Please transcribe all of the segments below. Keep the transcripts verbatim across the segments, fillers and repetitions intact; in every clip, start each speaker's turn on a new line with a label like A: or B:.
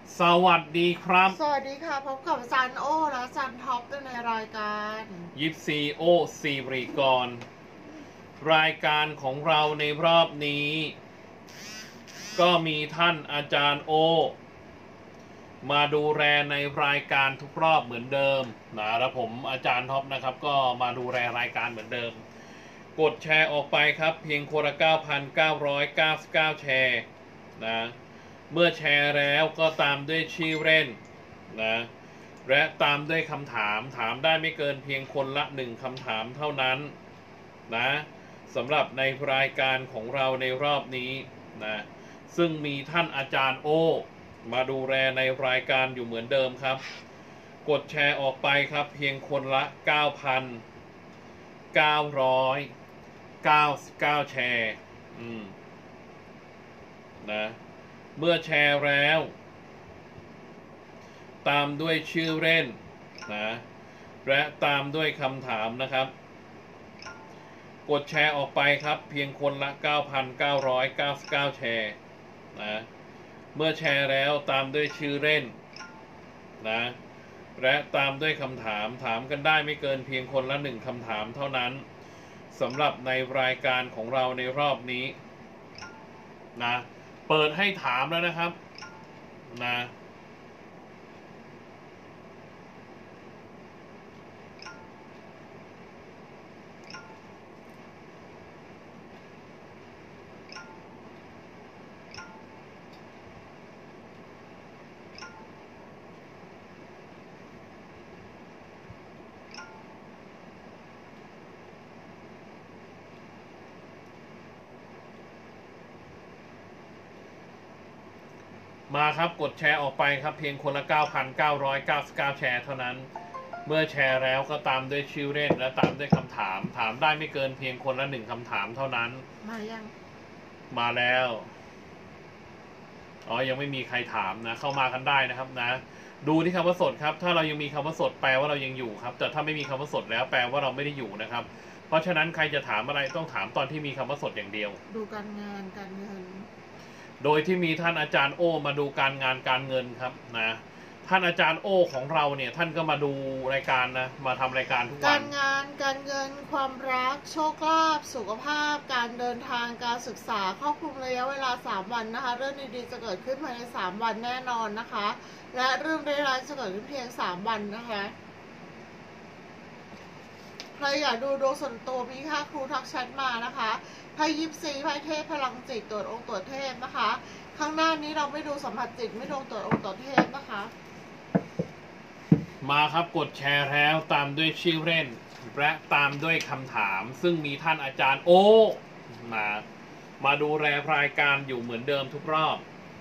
A: สวัสดีครับ
B: สวัสดีค่ะพบกับจันโอและจันท็อปในรายการ
A: ยิปซีโอซีบริกรรายการของเราในรอบนี้ ก็มีท่านอาจารย์โอมาดูแลในรายการทุกรอบเหมือนเดิมนะแล้วผมอาจารย์ท็อปนะครับก็มาดูแลรายการเหมือนเดิมกดแชร์ออกไปครับเพียงคนละ เก้าพันเก้าร้อยเก้าสิบเก้า แชร์นะเมื่อแชร์แล้วก็ตามด้วยชื่อเล่นนะและตามด้วยคำถามถามได้ไม่เกินเพียงคนละหนึ่งคำถามเท่านั้นนะสำหรับในรายการของเราในรอบนี้นะซึ่งมีท่านอาจารย์โอมาดูแลในรายการอยู่เหมือนเดิมครับกดแชร์ออกไปครับเพียงคนละ เก้าพันเก้าร้อยเก้าสิบเก้า แชร์อืมนะเมื่อแชร์แล้วตามด้วยชื่อเล่นนะและตามด้วยคำถามนะครับกดแชร์ออกไปครับเพียงคนละ เก้าพันเก้าร้อยเก้าสิบเก้า แชร์นะเมื่อแชร์แล้วตามด้วยชื่อเล่นนะและตามด้วยคำถามถามกันได้ไม่เกินเพียงคนละหนึ่งคำถามเท่านั้นสำหรับในรายการของเราในรอบนี้นะเปิดให้ถามแล้วนะครับนะมาครับกดแชร์ออกไปครับเพียงคนละ เก้าพันเก้าร้อยเก้าสิบเก้า แชร์เท่านั้นเมื่อแชร์แล้วก็ตามด้วยชื่อเล่นและตามด้วยคำถามถามได้ไม่เกินเพียงคนละหนึ่งคำถามเท่านั้น
B: มายัง
A: มาแล้วอ๋อยังไม่มีใครถามนะเข้ามากันได้นะครับนะดูที่คำว่าสดครับถ้าเรายังมีคำว่าสดแปลว่าเรายังอยู่ครับแต่ถ้าไม่มีคำว่าสดแล้วแปลว่าเราไม่ได้อยู่นะครับเพราะฉะนั้นใครจะถามอะไรต้องถามตอนที่มีคำว่าสดอย่างเดียว
B: ดูการงานการเงิน
A: โดยที่มีท่านอาจารย์โอมาดูการงานการเงินครับนะท่านอาจารย์โอของเราเนี่ยท่านก็มาดูรายการนะมาทำรายการทุกวัน
B: การงานการเงินความรักโชคลาภสุขภาพการเดินทางการศึกษาครอบคลุมระยะเวลาสามวันนะคะเรื่องดีๆจะเกิดขึ้นภายในสามวันแน่นอนนะคะและเรื่องร้ายๆจะเกิดขึ้นเพียงสามวันนะคะใครอยากดูดวงส่วนตัวมีค่าครูทักแชทมานะคะไพ่ยิปซีไพ่เทพพลังจิตตรวจองค์ตรวจเทพนะคะข้างหน้านี้เราไม่ดูสัมผัสจิตไม่ดูตรวจองค์ตรวจเทพนะคะ
A: มาครับกดแชร์แล้วตามด้วยชื่อเล่นและตามด้วยคำถามซึ่งมีท่านอาจารย์โอมามาดูแลรายการอยู่เหมือนเดิมทุกรอบ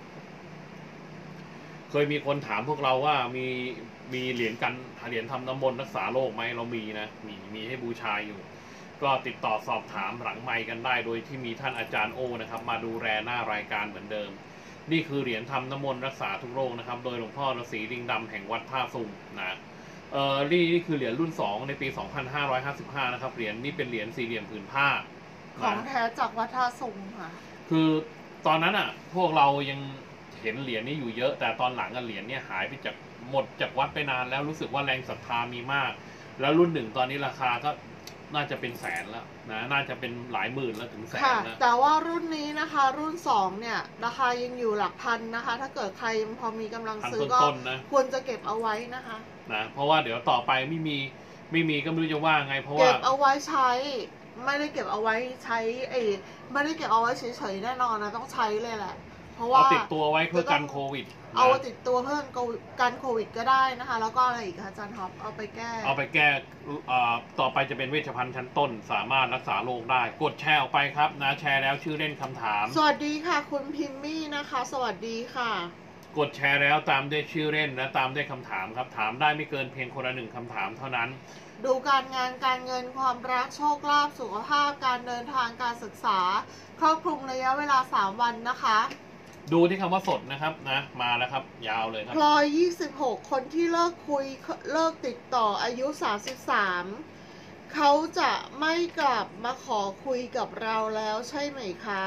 A: เคยมีคนถามพวกเราว่ามีมีเหรียญกันเหรียญทำน้ำมนต์รักษาโรคไหมเรามีนะมีมีให้บูชาอยู่ก็ติดต่อสอบถามหลังไมค์กันได้โดยที่มีท่านอาจารย์โอนะครับมาดูแลหน้ารายการเหมือนเดิมนี่คือเหรียญทำน้ำมนต์รักษาทุกโรคนะครับโดยหลวงพ่อฤาษีลิงดำแห่งวัดท่าสุงนะเอ่อนี่นี่คือเหรียญรุ่นสองในปีสองพันห้าร้อยห้าสิบห้านะครับเหรียญนี่เป็นเหรียญสี่เหลี่ยมผืนผ้า
B: ของแท้จากวัดท่าสุงค่ะ
A: คือตอนนั้นอ่ะพวกเรายังเห็นเหรียญนี้อยู่เยอะแต่ตอนหลังเหรียญเนี่ยหายไปจากหมดจากวัดไปนานแล้วรู้สึกว่าแรงศรัทธามีมากแล้วรุ่นหนึ่งตอนนี้ราคาก็น่าจะเป็นแสนแล้วนะน่าจะเป็นหลายหมื่นแล้วถึงแสนแล้ว
B: แต่ว่ารุ่นนี้นะคะรุ่นสองเนี่ยราคายังอยู่หลักพันนะคะถ้าเกิดใครยังพอมีกำลังซื้อก็ควรจะเก็บเอาไว้นะคะ
A: นะเพราะว่าเดี๋ยวต่อไปไม่มีไม่มีก็ไม่รู้จะว่าไงเพราะว่า
B: เก็บเอาไว้ใช้ไม่ได้เก็บเอาไว้ใช้ไอ้ไม่ได้เก็บเอาไว้เฉยๆแน่นอนนะต้องใช้เลยแหละเพราะว่า
A: ติดตัวไว้เพื่อกันโควิด
B: เอาติดตัวเพื่อกันโควิดก็ได้นะคะแล้วก็อะไรอีกคะอาจารย์ท็อปเอาไปแก้
A: เอาไปแก้ต่อไปจะเป็นเวชภัณฑ์ชั้นต้นสามารถรักษาโรคได้กดแชร์ออกไปครับนะแชร์แล้วชื่อเล่นคำถาม
B: สวัสดีค่ะคุณพิมมี่นะคะสวัสดีค่ะ
A: กดแชร์แล้วตามด้วยชื่อเล่นและตามด้วยคำถามครับถามได้ไม่เกินเพียงคนละหนึ่งคำถามเท่านั้น
B: ดูการงานการเงินความรักโชคลาภสุขภาพการเดินทางการศึกษาครอบคลุมระยะเวลาสามวันนะคะ
A: ดูที่คำว่าสดนะครับนะมาแล้วครับยาวเลยครับ
B: พลอยยี่สิบหกคนที่เลิกคุยเลิกติดต่ออายุสามสิบสามเขาจะไม่กลับมาขอคุยกับเราแล้วใช่ไหมคะ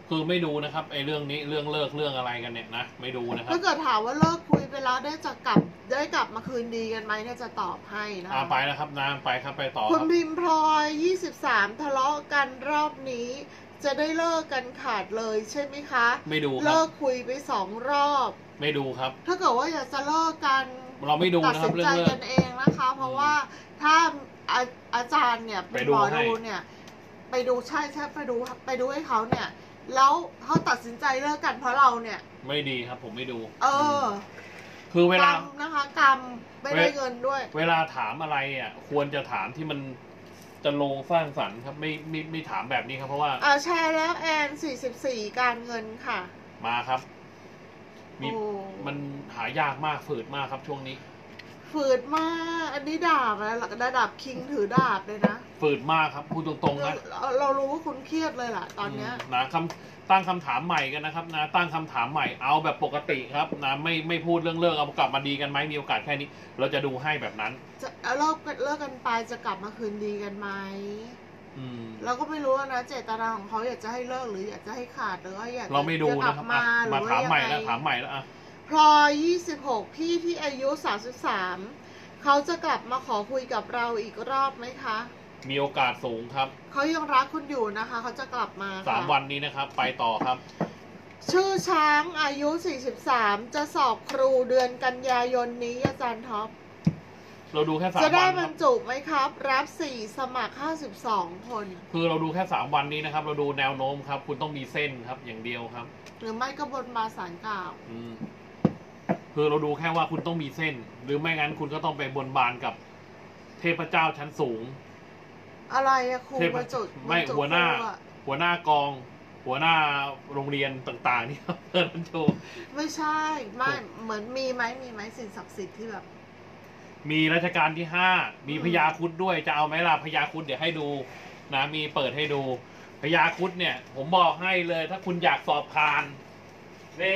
A: คือไม่ดูนะครับไอ้เรื่องนี้เรื่องเลิกเรื่องอะไรกันเนี่ยนะไม่ดูนะครับ
B: ถ้าเกิดถามว่าเลิกคุยไปแล้วได้จะกลับได้กลับมาคืนดีกันไหมเนี่ยจะตอบให้นะ
A: อ่าไปแล้วครับน้ำไปครับไปต่อ
B: คุ
A: ค
B: ณ
A: รับ
B: พิมพลอยยี่สิบสามทะเลาะกันรอบนี้ จะได้เลิกกันขาดเลยใช่ไหมคะ
A: ไม่ดูครับ
B: เลิกคุยไปสองรอบ
A: ไม่ดูครับ
B: ถ้าเกิดว่าอยากจะเลิกกัน
A: เราไม่ดู
B: ตัด
A: นะครั
B: สิ
A: บ
B: น
A: เรื่อ
B: ใจ
A: งเลิ
B: กั
A: ก
B: นเองนะคะ เพราะว่าถ้าอาอาจารย์เนี่ยเป็นหมอดูเนี่ย ไปดูใช่ใช่ไปดูไปดูให้เขาเนี่ย แล้วเขาตัดสินใจเลิกกันเพราะเราเนี่ย
A: ไม่ดีครับ ผมไม่ดู
B: เออ
A: คือเว
B: กร
A: ลาร
B: มนะคะกรรมไม่ได้เงินด้วย
A: เวลาถามอะไรอ่ะควรจะถามที่มันจะลงสร้างสรรค์ครับไม่ไม่ไม่ถามแบบนี้ครับเพราะว่า
B: อ่าแชร์แล้วแอนสี่สิบสี่การเงินค่ะ
A: มาครับมี
B: โอ้
A: มันหายากมากฝืดมากครับช่วงนี้
B: ฝืดมาก อันนี้ดาบนะระดับคิงถือดาบเลยนะ
A: ฝืดมากครับพูดตรงๆ
B: เรา
A: นะ
B: เราเรารู้ว่าคุณเครียดเลยล่ะ ตอนเนี้ย
A: มนะคำตั้งคำถามใหม่กันนะครับนะตั้งคำถามใหม่เอาแบบปกติครับนะไม่ไม่พูดเรื่องเลิกเอากลับมาดีกันไหมมีโอกาสแค่นี้ เราจะดูให้แบบนั้น
B: จะเอาเลิกกันเลิกกันไปจะกลับมาคืนดีกันไหม
A: อืม
B: เราก็ไม่รู้นะเจตนาของเขาอยากจะให้เลิกหรืออยากจะให้ขาดหรือว่าอยาก
A: เราไม่ดู
B: จะก
A: นะ
B: ลับ
A: ครับ
B: มา
A: อ่ะ
B: หรื
A: มา
B: อว่า
A: ถาม
B: ยัง
A: ใหม่
B: ไง
A: แล้วถามใหม่แล้วอ่ะ
B: พลอยยี่สิบหกพี่ที่อายุสามสิบสามเขาจะกลับมาขอคุยกับเราอีกรอบไหมคะ
A: มีโอกาสสูงครับ
B: เขายังรักคุณอยู่นะคะเขาจะกลับมา
A: สาม
B: ค่ะ
A: วันนี้นะครับ ไปต่อครับ
B: ชื่อช้างอายุสี่สิบสามจะสอบครูเดือนกันยายนนี้อาจารย์ท็อป
A: เราดูแค่สาม
B: จะ
A: วั
B: ได้
A: น
B: บ
A: ค
B: ร
A: รั
B: ร
A: บ
B: จุไหมครับ รับสี่สมัครห้าสิบสองคน
A: คือเราดูแค่สามวันนี้นะครับ เราดูแนวโน้มครับ คุณต้องมีเส้นครับอย่างเดียวครับ
B: หรือไม่ก็บนบาสารกล่าว
A: อืมคือเราดูแค่ว่าคุณต้องมีเส้น หรือไม่งั้นคุณก็ต้องไปบนบานกับเทพเจ้าชั้นสูง
B: อะไรอะครู
A: เทพ
B: บรรจุ
A: ไม่
B: บรรจุ
A: หัวหน้า
B: ครูอะ
A: หัวหน้ากอง หัวหน้าโรงเรียนต่างๆ นี่ครับเปิดบรรจุ
B: ไม่ใช่ไม่เหมือนมีไหมมีไหมสิ่งศักดิ์สิทธิ์ที่แบบ
A: มีรัชกาลที่ห้ามี
B: อืม
A: พญาครุฑด้วยจะเอาไหมล่ะพญาครุฑเดี๋ยวให้ดูนะมีเปิดให้ดูพญาครุฑเนี่ย ผมบอกให้เลย ถ้าคุณอยากสอบผ่านนี่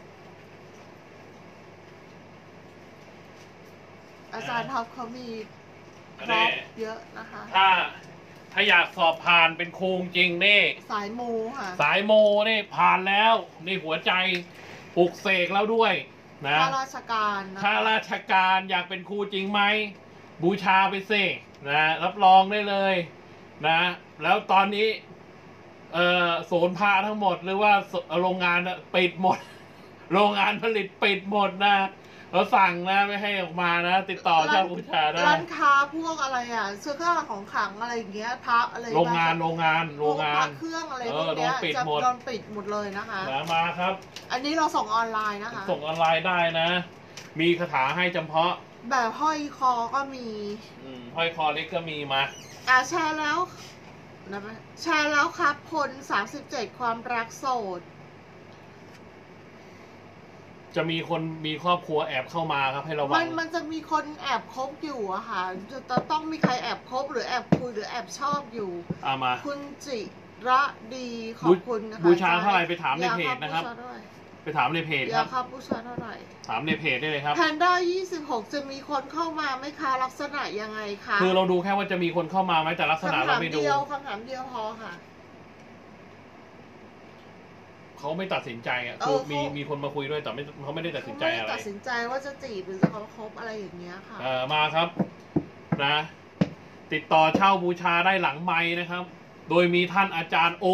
B: อาจารย์ท็อปเขามีพ
A: อัน
B: ร็อ
A: นี้
B: พเยอะนะคะ
A: ถ้าถ้าอยากสอบผ่านเป็นครูจริงนี่
B: สายมูค่ะ
A: สายโมนี่ผ่านแล้วนี่หัวใจปลุกเสกแล้วด้วยนะ
B: ข้าราชการนะ
A: ข้าราชการอยากเป็นครูจริงไหมบูชาไปสินะรับรองได้เลยนะ แล้วตอนนี้เอ่อโสนพาทั้งหมดหรือว่าโรงงานน่ะปิดหมด โรงงานผลิตปิดหมดนะเราสั่งนะไม่ให้ออกมานะ ติดต่อเจ้าบูชาได้
B: ร้านค้าพวกอะไรอ่ะเสื้อเครื่องรางของขลังอะไรอย่างเงี้ยพระอะไร
A: โรงงานโรงงานโรงงา
B: พวกพ
A: น
B: ระเครื่องอะไร
A: เอ
B: พว
A: อก
B: เนี้ย
A: โดนปิด
B: จะ
A: หมด
B: โดนปิดหมดเลยนะคะ
A: นะมาครับ
B: อันนี้เราส่งออนไลน์นะคะ
A: ส่งออนไลน์ได้นะ มีคาถาให้จำเพาะ
B: แบบห้อยคอก็มี
A: อืมห้อยคอเล็กก็มีมา
B: อ่าแชร์แล้วนะแชร์แล้วครับคนสามสิบเจ็ดความรักโสด
A: จะมีคนมีครอบครัวแอบเข้ามาครับให้ระวั
B: มั
A: ง
B: นมันจะมีคนแอบคบอยู่อะค่ะจะต้องมีใครแอบคบหรือแอบคุยหรือแอบชอบอยู่
A: เอามา
B: คุณจิระดีขอบคุณนะคะ
A: บูชาเท่าไหร่ไปถามในเพจนะครับ
B: ยาบูชาเท่าไหร่
A: ไปถามในเพจค
B: ยา
A: รับ
B: ครับบูชาเท่าไหร่
A: ถามในเพจได้เลยครับ
B: แพนด้ายี่สิบหกจะมีคนเข้ามาไหมคะลักษณะยังไงคะ
A: คือเราดูแค่ว่าจะมีคนเข้ามาไหมแต่ลักษณะ
B: คำ
A: เรา
B: ถาม
A: ไม่ดู
B: เดียวคำถามเดียวพอค่ะ
A: เขาไม่ตัดสินใจอ่ะ
B: เออ
A: คือมี
B: เขามี
A: มีคนมาคุยด้วยแต่ไม่เขาไม่ได้ตัดสินใจ
B: เขาไม่
A: อะไร
B: ได้ตัดสินใจว่าจะจีบหรือจะคบอะไรอย่างเงี้ยค่ะ
A: เออมาครับนะ ติดต่อเช่าบูชาได้หลังไม้นะครับ โดยมีท่านอาจารย์โอ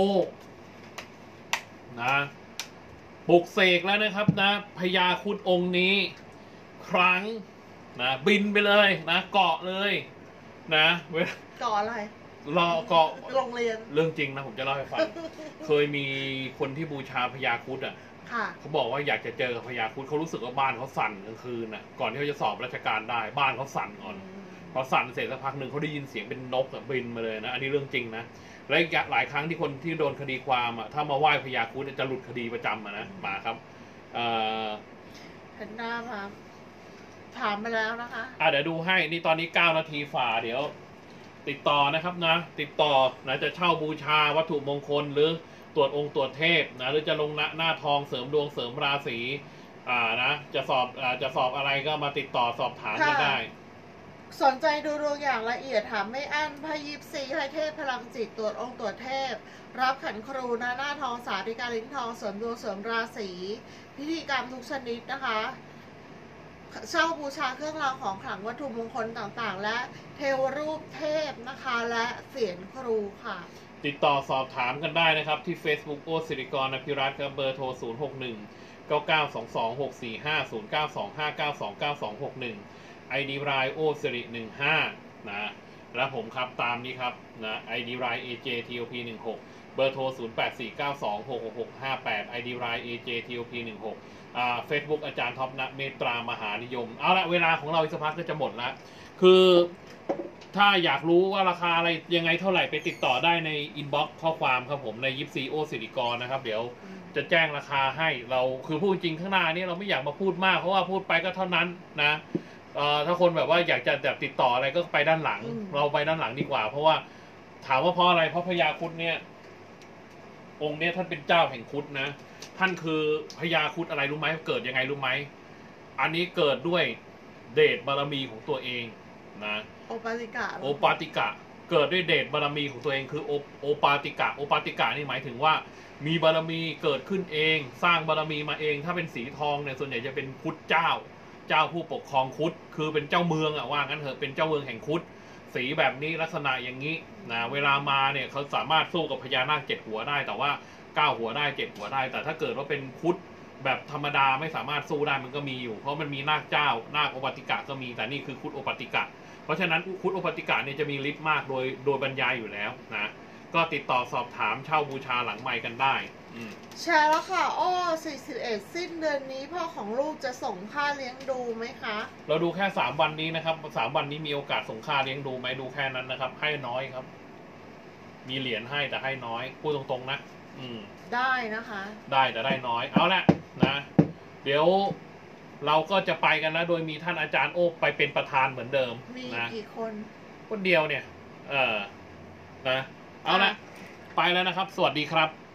A: นะปลุกเสกแล้วนะครับนะพญาครุฑองค์นี้ ครั้งนะบินไปเลยนะเกาะเลยนะเวลา
B: ก่ออะไร
A: รอเกาะ
B: โรงเรียน
A: เรื่องจริงนะผมจะเล่าให้ฟัง เคยมีคนที่บูชาพญาครุฑอ่ะ
B: ค่ะ
A: เขาบอกว่าอยากจะเจอกับพญาครุฑเขารู้สึกว่าบ้านเขาสั่นกลางคืนอ่ะก่อนที่เขาจะสอบราชการได้บ้านเขาสั่นก่อนพอสั่นเสร็จสักพักหนึ่งเขาได้ยินเสียงเป็นนกอะบินมาเลยนะอันนี้เรื่องจริงนะและอีกหลายครั้งที่คนที่โดนคดีความอ่ะถ้ามาไหว้พญาครุฑจะหลุดคดีประจำอะนะมาครับเอ่อ
B: แพนด้ามาถามไปแล้วนะคะ
A: อ่ะเดี๋ยวดูให้นี่ตอนนี้เก้านาทีฝ่าเดี๋ยว ติดต่อนะครับนะ ติดต่อนะจะเช่าบูชาวัตถุมงคลหรือตรวจองค์ตรวจเทพนะหรือจะลงหน้าหน้าทองเสริมดวงเสริมราศีอ่านะจะสอบอ่าจะสอบอะไรก็มาติดต่อสอบถามกัน
B: ค่ะ
A: ได้
B: สนใจดูดวงอย่างละเอียดถามไม่อั้นไพ่ยิปซีไพ่เทพพลังจิตตรวจองค์ตรวจเทพ รับขันครูหน้าหน้าทองสาธิการลิ้นทองเสริมดวงเสริมราศีพิธีกรรมทุกชนิดนะคะเช่าบูชาเครื่องรางของขลังวัตถุมงคลต่างๆ และเทวรูปเทพนะคะและเสียนครูค่ะ
A: ติดต่อสอบถามกันได้นะครับที่ Facebook โอสิริกรอภิรัตน์ครับเบอร์โทร ศูนย์ หก หนึ่ง เก้า เก้า สอง สอง หก สี่ ห้า ศูนย์ เก้า สอง ห้า เก้า สอง เก้า สอง หก หนึ่ง ไอ ดี ไลน์ โอสิริหนึ่งห้านะและผมครับตามนี้ครับนะ ไอ ดี ไลน์ เอ เจ ที โอ พี หนึ่งหก เบอร์โทร ศูนย์ แปด สี่ เก้า สอง หก หก หก ห้า แปด ไอ ดี ไลน์ เอ เจ ที โอ พี หนึ่งหก อ่า Facebook อาจารย์ท็อปนะเมตตามหานิยมเอาละเวลาของเราอีกสักพักก็จะหมดแล้วคือถ้าอยากรู้ว่าราคาอะไรยังไงเท่าไหร่ไปติดต่อได้ในอินบ็อกซ์ข้อความครับผมในยิปซีโอสิริกรนะครับเดี๋ยวจะแจ้งราคาให้เราคือพูดจริงข้างหน้านี้เราไม่อยากมาพูดมากเพราะว่าพูดไปก็เท่านั้นนะเอ่อถ้าคนแบบว่าอยากจะแบบติดต่ออะไรก็ไปด้านหลังเราไปด้านหลังดีกว่าเพราะว่าถามว่าเพราะอะไรเพราะพญาครุฑเนี่ยองค์เนี้ยท่านเป็นเจ้าแห่งครุฑนะท่านคือพญาครุฑอะไรรู้ไหมเกิดยังไงรู้ไหมอันนี้เกิดด้วยเดชบารมีของตัวเองนะ
B: โอปาติกะ
A: โอปาติกะเกิดด้วยเดชบารมีของตัวเองคือโอโอปาติกะโอปาติกะนี่หมายถึงว่ามีบารมีเกิดขึ้นเองสร้างบารมีมาเองถ้าเป็นสีทองเนี่ยส่วนใหญ่จะเป็นครุฑเจ้าเจ้าผู้ปกครองครุฑคือเป็นเจ้าเมืองอะว่างั้นเถอะเป็นเจ้าเมืองแห่งครุฑสีแบบนี้ลักษณะอย่างนี้นะเวลามาเนี่ยเขาสามารถสู้กับพญานาคเจ็ดหัวได้แต่ว่าเก้าหัวได้เจ็ดหัวได้แต่ถ้าเกิดว่าเป็นครุฑแบบธรรมดาไม่สามารถสู้ได้มันก็มีอยู่เพราะมันมีนาคเจ้านาคโอปาติกะก็มีแต่นี่คือครุฑโอปาติกะเพราะฉะนั้นครุฑโอปาติกะเนี่ยจะมีฤทธิ์มากโดยโดยบรรยายอยู่แล้วนะก็ติดต่อสอบถามเช่าบูชาหลังไมค์กันได้
B: แชร์แล้วค่ะอ้อสี่สิบเอ็ดสิ้นเดือนนี้พ่อของลูกจะส่งค่าเลี้ยงดูไหมคะ
A: เราดูแค่สามวันนี้นะครับสามวันนี้มีโอกาสส่งค่าเลี้ยงดูไหมดูแค่นั้นนะครับให้น้อยครับมีเหรียญให้แต่ให้น้อยพูดตรงๆนะอืม
B: ได้นะคะ
A: ได้แต่ได้น้อยเอาละนะเดี๋ยวเราก็จะไปกันแล้วโดยมีท่านอาจารย์โอ้ไปเป็นประธานเหมือนเดิม
B: มี
A: นะ
B: กี่คน
A: คนเดียวเนี่ยเออนะเอาละไปแล้วนะครับสวัสดีครับ